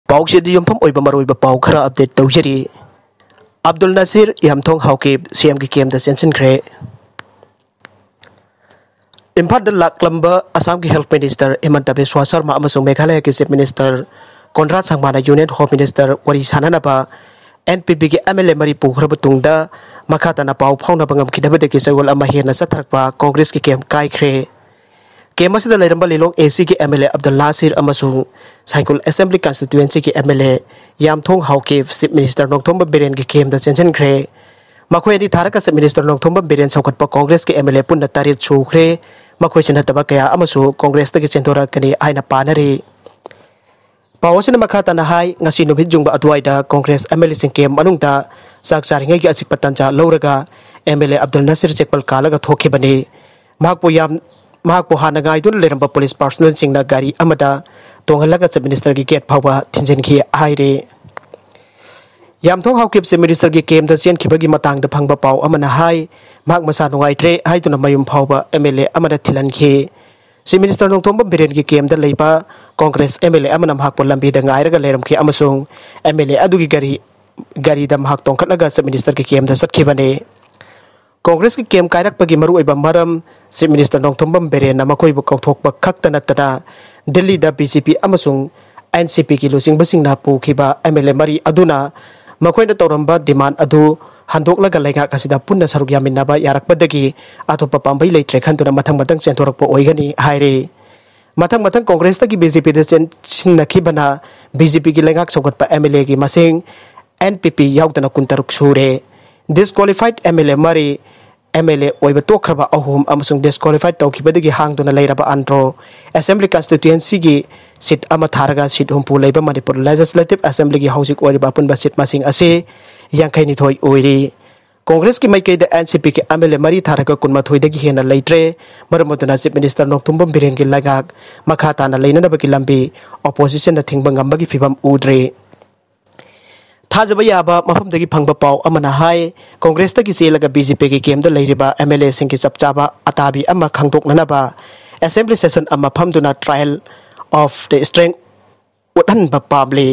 पाउसेदी युमफम ओइबा मरोइबा पाउ खरा अपडेट तौजरी अब्दुल नसीर यामथोंग हाउके सीएम की केम द सेंसन खरे इम्फाल द लाकलंबा असम की हेल्थ मिनिस्टर हेमंत बिस्वा शर्मा अमसुंग मेघालय की चीफ मिनिस्टर कोनराड संगमाना यूनियन होम मिनिस्टर वरी साननाबा एनपीपी के एमएलए मरी पुखरब तुंगदा मखातना पाउ फाउना बंगम खिदबदे सगोल अमा हेना सथरकपा कांग्रेस की केम काइख्रे केम असिदा लेरंबा लिलोंग एसी के एमएलए अब्दुल नासिर अमसुंग साइकुल असेंबली कंस्टिट्यूएंसी के एमएलए यामथोंग हाउके चीफ मिनिस्टर नोंगथोंबा बिरेन की केम द सेंसनख्रे मखोयनी थारका चीफ मिनिस्टर नोंगथोंबा बिरेन सौखटपा कांग्रेस के एमएलए पुन्ना तारित छुख्रे मखोय सिनहतबा कया अमसु कांग्रेस तक चेंथोरा कनी आइना पानरी पावसन मखातना हाई ngasi नुबित जुंगबा अदवाइदा कांग्रेस एमएलए सिंह केम मनुंगदा साक चारिंगै की अचिक पतंजा लौरगा एमएलए अब्दुल नसीर चेकपल कालगा थोखिबनी महाकपो हाना गाइदुन लेरंबा पुलिस पर्सनल सिंगना गाड़ी अमदा तोंगलगा चीफ मिनिस्टर की गेट फावा थिंजनखि हाइरे यामथोंग हाउके चीफ मिनिस्टर की केम द चेनखिबगी मतंग द फंगबा पाव अमना हाई महाक मसा नुगाइत्रे हाइदुना मयुम फावा एमएलए अमदा थिलनखि चीफ मिनिस्टर नोंगथोंबा बिरेन की केम द लेबा कांग्रेस एमएलए अमना महाकपो लंबी द गाइरगा लेरमखि अमसुंग एमएलए अदुगी गाड़ी द महाक तोंखटलगा चीफ मिनिस्टर की केम द सटखिबने कांग्रेस की केम कायरकपगी मरुइबा मरम चीफ मिनिस्टर नोंगथोंबम बेरेन मखोइबु कौथोकपा खक्ता नत्तना दिल्ली द बीजेपी अमसुंग एनसीपी की लुसिंगबसिंगना पुखिबा एमएलए मरी अदुना मखोइना तौरंबा डिमांड अदु हंदोकलगा लेंगा कसिदा पुन्ना सरुक यामिन्नाबा यारकपदगी अतोपा पांबै लेत्रे खंदुना मथंग मथंग चेंथोरकपा ओइगनी हाइरे मथंग मथंग कांग्रेस तकी बीजेपी द सिनखिबना बीजेपी की लेंगा सौगटपा एमएलए की मसिंग एनपीपी याउदना कुंतरुक सूरे disqualified एमएलए मरी एमएलए ओइबा तोखरबा अहुम अमसुंग disqualified तौखिबदगी हांगदुना लेरबा आंड्रो असेंबली कंस्टिट्यूएंसी की सीट अमा थारगा सीट हुंपु लेबा मणिपुर लेजिस्लेटिव असेंबली की हाउसिक ओइबा पुनबा सीट मसिंग असे यांखैनिथोय ओइरी कांग्रेस की माइकैद एनसीपी के एमएलए मरी थारगा कुनमाथोयदगी हेना लेत्रे मरमदुना चीफ मिनिस्टर नोंगथोंबम बिरेन की लगाक मखाताना लेननबगी लंबी ऑपोजिशन थिंगबा ngambagi फिबम उद्रे थाजब याबा मफमदगी फंगबा पाव अमना हाय कांग्रेस तकी चेलगा बीजेपी की केम द लेरिबा एमएलए सिंह की चपचाबा अताबी अमा खंगतोकननबा असेंबली सेशन अमा फमदुना ट्रायल ऑफ द स्ट्रेंथ उठनबा पाबले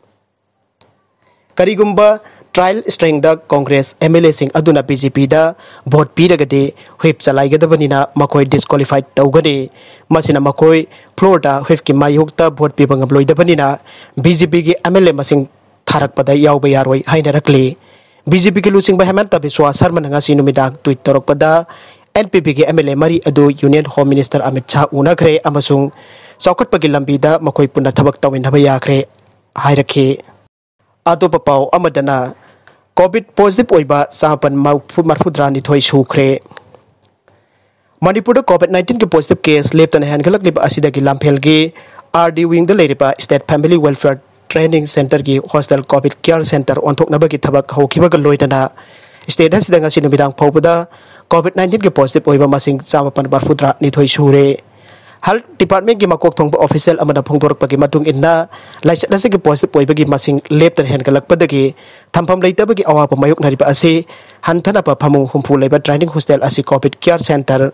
करिगुंबा ट्रायल स्ट्रेंथ द कांग्रेस एमएलए सिंह अदुना बीजेपी द वोट पीरगदे व्हिप चलाइगदबनिना मकोय डिस्क्वालिफाइड तौगदे मसिना मकोय फ्लोर दा व्हिप की मायुक्ता वोट पीबंगम लोइदबनिना बीजेपी की एमएलए मसिंग थारकपदा यावबा यारोय हाइनरकले बीजेपी के लुसिंग हेमंत बिस्वा शर्मा ngasi नुमिदाग ट्वीट तौरकपदा एनपीपी के एमएलए मरी अदु union home minister Amit Shah उनखरे अमसुंग चौखटपगी लंबीदा मखोय पुन्ना थबक तौमिनबा याखरे हाइरखे अतोप पाव अमदना कोविड पॉजिटिव ओइबा सापन मरफुद्रानिथोय सुखरे मणिपुर कोविड 19 के पॉजिटिव केस लेप्तन हेनगलकलिबा असिदगी लामफेलगी आरडी विंग द लेरिबा state family welfare training centre की हॉस्टल कोविड केयर सेंटर ओंथोकनबगी थबक होखिबगा लोइदना स्टेट हसिदा ngasi नुमिदांग फौबदा कोविड 19 के पॉजिटिव ओइबा मसिंग चामपन बरफुद्रा निथोय सुरे हेल्थ डिपार्टमेंट की मकोक थोंबा ऑफिशियल अमदा फोंदोरकपगी मतुंग इन्ना लाइचनसे के पॉजिटिव ओइबगी मसिंग लेप्तन हेनगलकपदगी थंफम लेतबगी अवाब मायुकनरिबा असे हंथनबा फमु हुंफु लेबा ट्रेनिंग हॉस्टल असी कोविड केयर सेंटर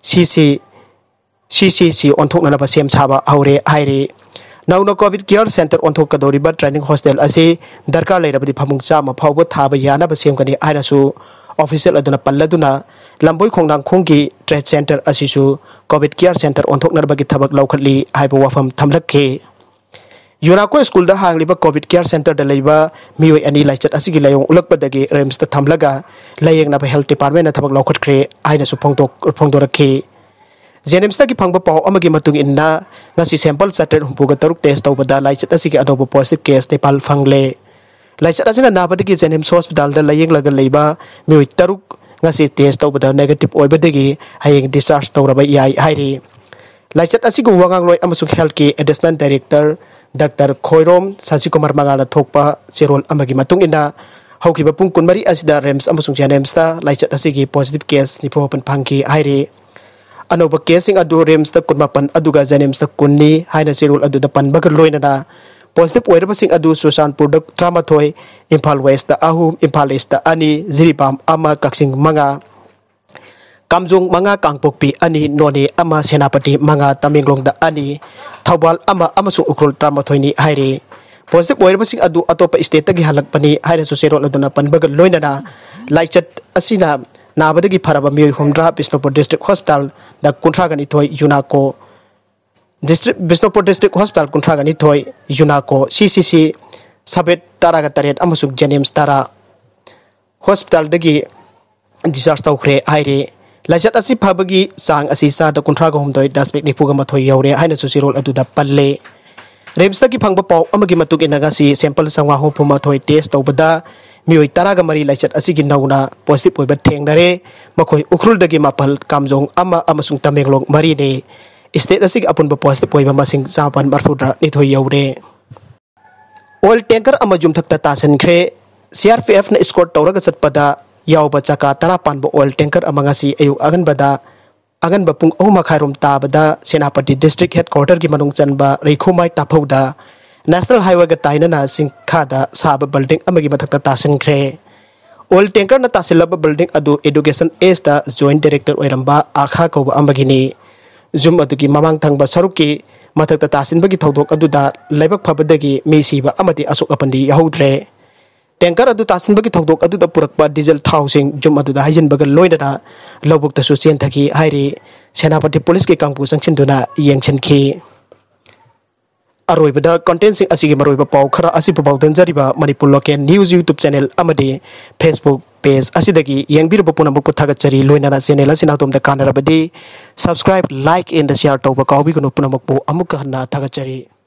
सीसी ओंथोकनबा सेम साबा हौरे हाइरे नौना कोविड केयर सेंटर ओंथोकदोरिबा ट्रेनिंग हॉस्टल असे दरकार लेरबदी फमुंग चामा फावबा थाबा यानाबा सेमगनी आइनासु ऑफिशियल अदुना पल्लदुना लंबोय खोंगनांग खोंगी ट्रेड सेंटर असिसु कोविड केयर सेंटर ओंथोकनरबगी थबक लौखटली हाइबा वाफम थमलक्के यूनाको स्कूल दा हांगलिबा कोविड केयर सेंटर दा लेबा मियोय अनि लाइचत असिगी लायोंग उलकपदगी रेम्स दा थमलगा लायेंगनाबा हेल्थ डिपार्टमेंट ना थबक लौखटख्रे आइनासु फोंदोरक्खे जेनेम्स की फंग पाव अमगी मतुंग इन्ना ngasi सैंपल चटर हुंपुगा तरुक टेस्ट तौबदा लाइचत असिगी अनोबा पॉजिटिव केस नेपाल फंगले लाइचत असिना नाबदगी जेनेम्स हॉस्पिटल दा लायेंग लगा लेबा मियोय तरुक ngasi टेस्ट तौबदा नेगेटिव ओइबदगी हायेंग डिस्चार्ज तौरबा याई हाइरे लाइचत असिगु वांगांगलोय अमसु हेल्थ की additional director doctor Khoirom Sajikumar मंगाना थोकपा चेरोल अमगी मतुंग इन्ना हौकिबा पुंग कुनमरी असिदा रेम्स अमसु जेनेम्स दा लाइचत असिगी पॉजिटिव केस निफोपन फंगी हाइरे अनोबा केसिंग अदु रेम्स द कुनमापन अदुगा जेनेम्स द कुन्नी हाइना चेरुल अदु द पनबग लोइनना पॉजिटिव ओइरबसिंग अदु सुशानपुर द ट्रामाथोय इम्फाल वेस्ट द अहुम इम्फाल ईस्ट द अनि जिरिबाम अमा कक्सिंग मंगा कामजुंग मंगा कांगपोकपी अनि नोने अमा सेनापति मंगा तमिंगलोंग द अनि थौबाल अमा अमसु उख्रोल ट्रामाथोयनी हाइरे positive oirabasing adu atopa state tagi halakpani hairasu serol aduna panbaga loinana laichat asina nabadagi faraba mioi humdra Bisnupur district hospital da kuntragani thoi UNACO district Bisnupur district hospital kuntragani thoi UNACO CCC sabet taraga taret amasuk James tara hospital dagi discharge tawkhre haire laichat asi phabagi sang asi sa da kuntraga humdoi daspek ni puga mathoi yaure hainasu serol adu da palle Rebsta ki phangba pau amagi matuk inaga si sample sangwa ho phuma thoi test tawbada mioi taraga mari laichat asigi nauna positive oiba thengnare makhoi ukhrul dagi mapal kamjong ama amasung tamenglong mari ne state asig apunba positive oiba masing sapan marfudra ni thoi yaure oil tanker amajum thakta tasan khre CRPF na escort tawraga chatpada yawba chaka tara panba oil tanker amanga si ayu agan bapung makhairum tabada Senapati district headquarter ki manung chanba reikhumai tapauda national highway ga tainana singkhada saba building amagi mathakta tasin khre oil tanker na tasilaba building adu education as da joint director oiramba akha ko amagi ni zum adu ki mamang thangba saruki mathakta tasin bagi thodok adu da laibak phabadagi mi siba amati asuk apandi yahodre tanker adu tasin bagi thodok adu da purakpa diesel housing jum adu da hajin bagal loidana lobuk ta su chen thaki hairi Senapati police ki kangpu sangchinduna yengchen ki aroibada content sing asigi maroiba pau khara asi pau danjariba Manipur local news YouTube channel amadi Facebook page asidagi yengbir bapuna bupu thagachari loinana channel asina tom da kanarabadi subscribe like and share tawba kawbi kuno punamakpu amukka hanna thagachari